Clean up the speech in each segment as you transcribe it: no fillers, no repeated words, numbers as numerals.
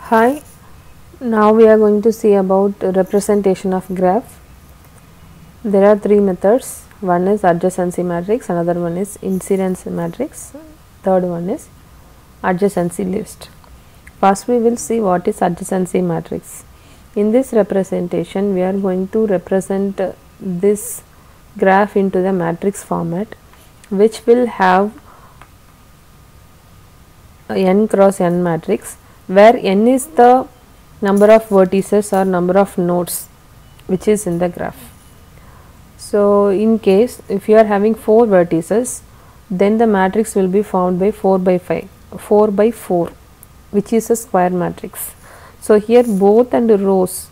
Hi, now we are going to see about representation of graph. There are three methods. One is adjacency matrix, another one is incidence matrix, third one is adjacency list. First we will see what is adjacency matrix. In this representation we are going to represent this graph into the matrix format, which will have n cross n matrix, where n is the number of vertices or number of nodes which is in the graph. So in case if you are having 4 vertices, then the matrix will be formed by 4 by 5, 4 by 4, which is a square matrix. So here both rows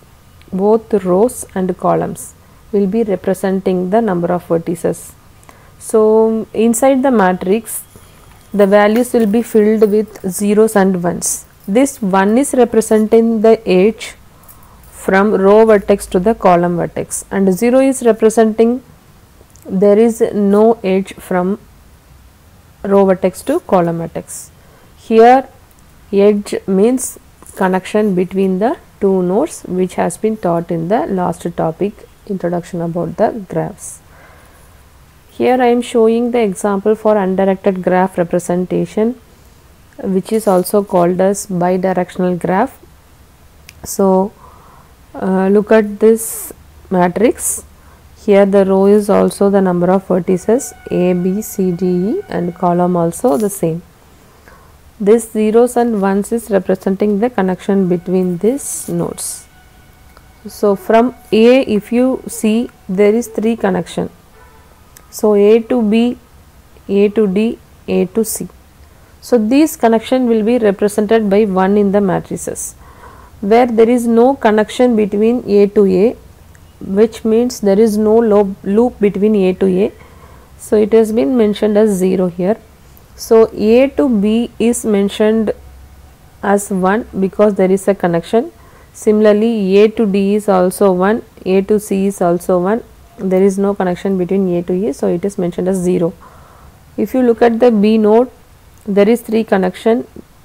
and columns will be representing the number of vertices. So inside the matrix the values will be filled with zeros and ones. This 1 is representing the edge from row vertex to the column vertex, and 0 is representing there is no edge from row vertex to column vertex. Here edge means connection between the two nodes, which has been taught in the last topic, introduction about the graphs. Here I am showing the example for undirected graph representation, which is also called as bidirectional graph. So look at this matrix. Here the row is also the number of vertices A, B, C, D, E, and column also the same. This zeros and ones is representing the connection between these nodes. So from A, if you see, there is 3 connection. So A to B, A to D, A to C. So these connection will be represented by 1 in the matrices. Where there is no connection between A to A, which means there is no loop between A to A, so it has been mentioned as 0 here. So A to B is mentioned as 1 because there is a connection. Similarly A to D is also 1, A to C is also 1, there is no connection between A to A, so it is mentioned as 0. If you look at the B node, there is 3 connection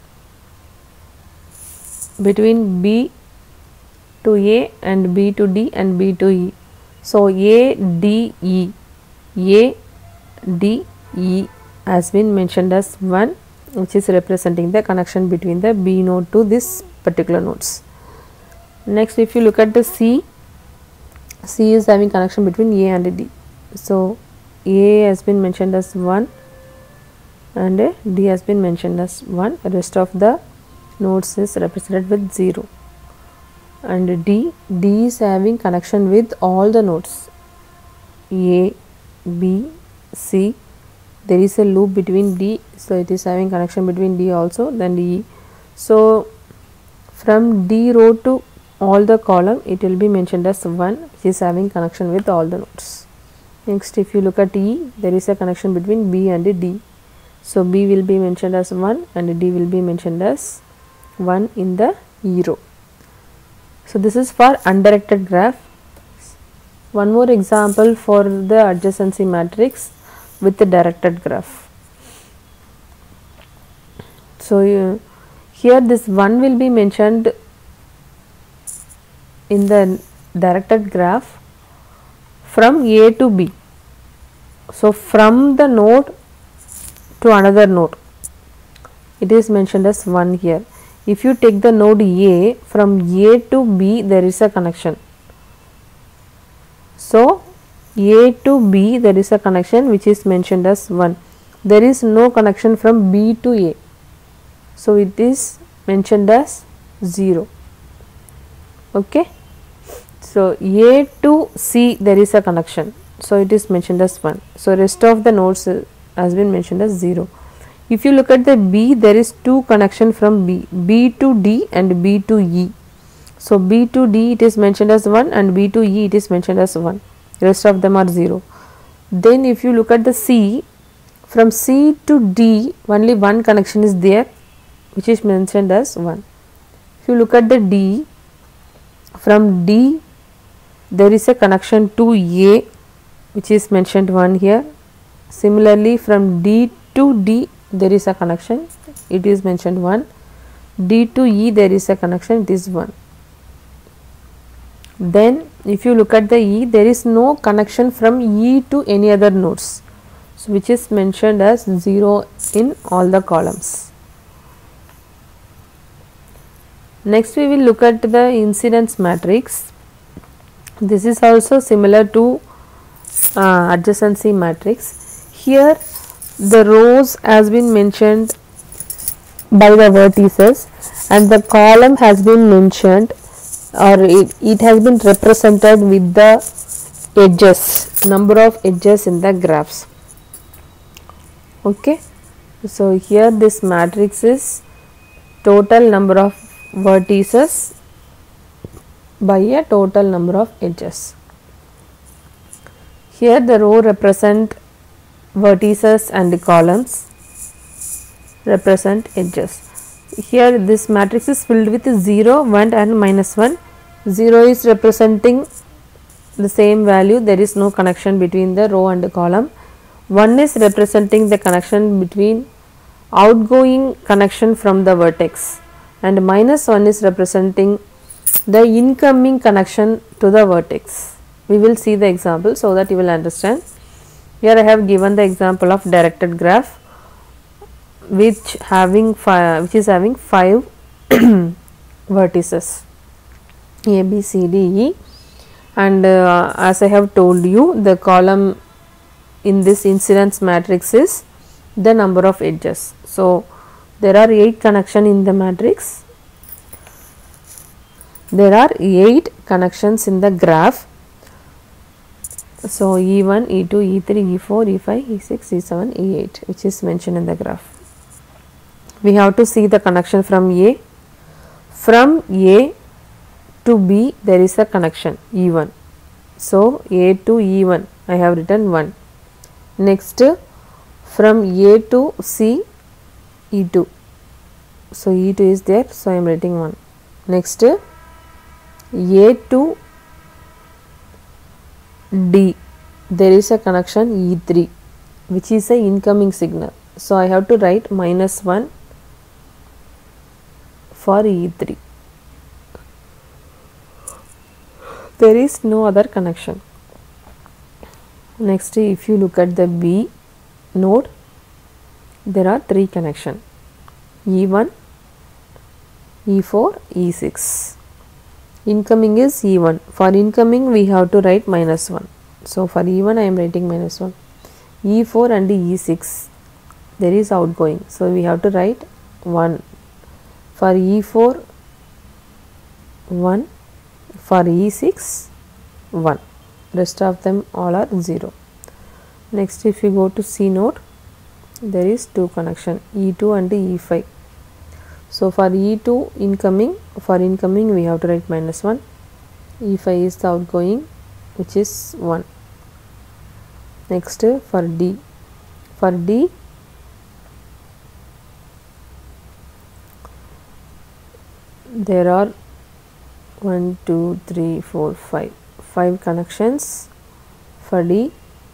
between B to A and B to D and B to E. So A, D, E, A, D, E has been mentioned as 1, which is representing the connection between the B node to this particular nodes. Next, if you look at the C, C is having connection between A and D. So A has been mentioned as 1 and D has been mentioned as 1. The rest of the nodes is represented with 0. And D is having connection with all the nodes A, B, C. There is a loop between D, so it is having connection between D also, then E. So from D row to all the column, it will be mentioned as 1, which is having connection with all the nodes. Next, if you look at E, there is a connection between B and D. So B will be mentioned as 1 and D will be mentioned as 1 in the E row. So this is for undirected graph. One more example for the adjacency matrix with the directed graph. So here this 1 will be mentioned in the directed graph from A to B. So from the node to another node, it is mentioned as 1 here. If you take the node A, from A to B there is a connection. So A to B there is a connection which is mentioned as 1. There is no connection from B to A, so it is mentioned as 0. Okay. So A to C there is a connection, so it is mentioned as 1. So rest of the nodes has been mentioned as 0. If you look at the B, there is 2 connection from B, B to D and B to E. So B to D it is mentioned as 1 and B to E it is mentioned as 1. Rest of them are 0. Then if you look at the C, from C to D only 1 connection is there, which is mentioned as 1. If you look at the D, from D there is a connection to A, which is mentioned 1 here. Similarly from D to D there is a connection, it is mentioned 1. D to E there is a connection, it is 1. Then if you look at the E, there is no connection from E to any other nodes, so which is mentioned as 0 in all the columns. Next we will look at the incidence matrix. This is also similar to adjacency matrix. Here the rows has been mentioned by the vertices and the column has been mentioned, or it has been represented with the edges, number of edges in the graphs. Okay, so here this matrix is total number of vertices by a total number of edges. Here the row represent vertices and the columns represent edges. Here this matrix is filled with 0, 1 and -1. 0 is representing the same value, there is no connection between the row and the column. 1 is representing the connection between outgoing connection from the vertex, and -1 is representing the incoming connection to the vertex. We will see the example so that you will understand. Here I have given the example of directed graph which is having 5 vertices A, B, C, D, E, and as I have told you, the column in this incidence matrix is the number of edges. So there are 8 connections in the matrix. There are 8 connections in the graph. So E1, E2, E3, E4, E5, E6, E7, E8, which is mentioned in the graph. We have to see the connection from A. From A to B there is a connection E1. So A to E1 I have written 1. Next from A to C E2. So E2 is there, so I am writing 1. Next A to D there is a connection E3 which is a incoming signal. So I have to write -1 for E3. There is no other connection. Next, if you look at the B node, there are 3 connections E1, E4, E6. Incoming is E1. For incoming we have to write -1. So for E1 I am writing -1. E4 and E6 there is outgoing, so we have to write 1. For E4 1, for E6 1, rest of them all are 0. Next, if you go to C node, there is 2 connection E2 and E5. So for E2 incoming, we have to write -1. E5 is the outgoing, which is 1. Next for D, there are 1, 2, 3, 4, 5 connections for D.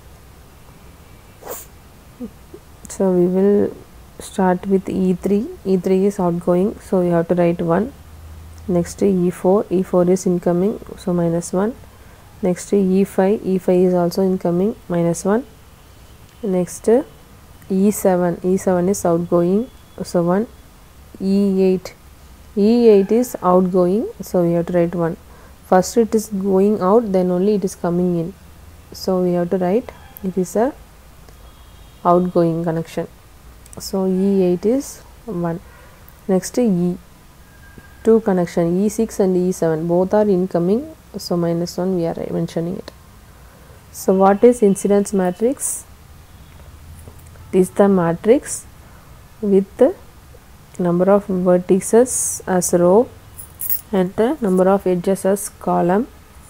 So we will start with E3. E3 is outgoing, so we have to write 1. Next E4, E4 is incoming, so -1. Next E5, E5 is also incoming, -1. Next E7, E7 is outgoing, so 1. E8, E8 is outgoing, so we have to write 1. First it is going out, then only it is coming in, so we have to write it is a outgoing connection, so E8 is 1. Next E2 connection, E6 and E7 both are incoming, so -1 we are mentioning it. So what is incidence matrix? It is the matrix with the number of vertices as row and the number of edges as column.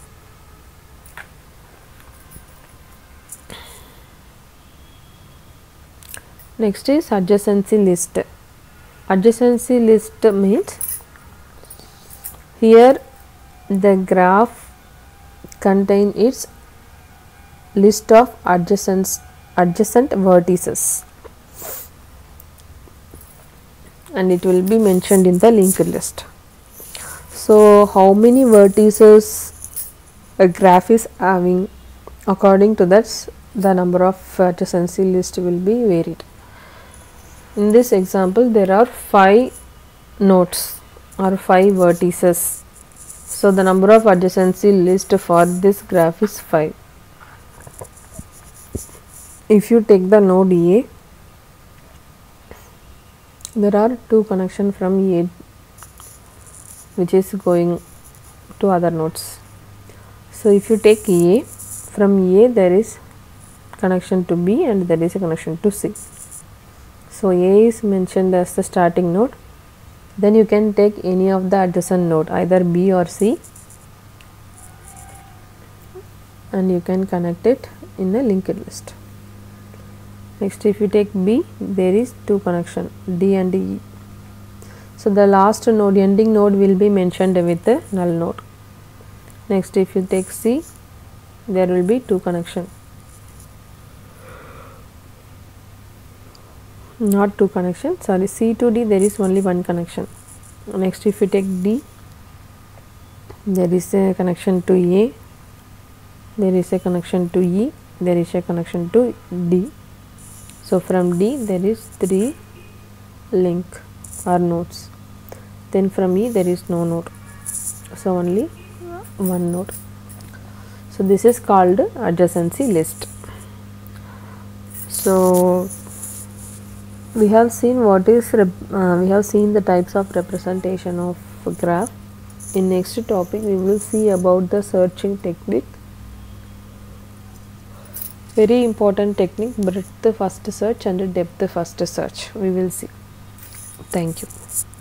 Next is adjacency list. Adjacency list means here the graph contains its list of adjacent vertices. and it will be mentioned in the linked list. So how many vertices a graph is having, according to that the number of adjacency list will be varied. In this example there are 5 nodes or 5 vertices, so the number of adjacency list for this graph is 5. If you take the node A, there are 2 connections from A which is going to other nodes. So if you take A, from A there is connection to B and there is a connection to C. So A is mentioned as the starting node, then you can take any of the adjacent node, either B or C, and you can connect it in a linked list. Next, if you take B, there is 2 connection, D and E. So the last node, ending node, will be mentioned with a null node. Next, if you take C, there will be 2 connection, not 2 connection, sorry, C to D there is only 1 connection. Next, if you take D, there is a connection to A, there is a connection to E, there is a connection to D. So from D there is 3 link or nodes. Then from E there is no node, so only 1 node. So this is called adjacency list. So we have seen the types of representation of a graph. In next topic we will see about the searching technique. Very important technique, breadth first search and depth first search. We will see. Thank you.